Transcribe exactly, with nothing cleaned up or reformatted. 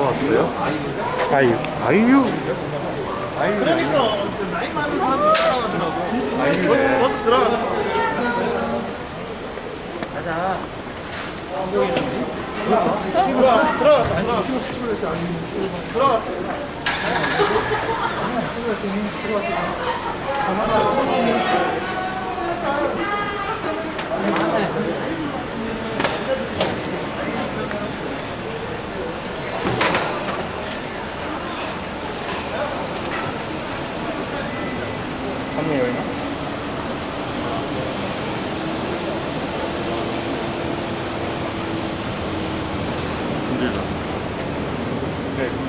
나왔어요? 아유. 아이유. 그러니까 나이 많은 사람이 들어가더라고. 아이유네. 너도 들어가. 가자. 들어가, 들어가, 들어가. 한명 여기나? 힘들다. 네.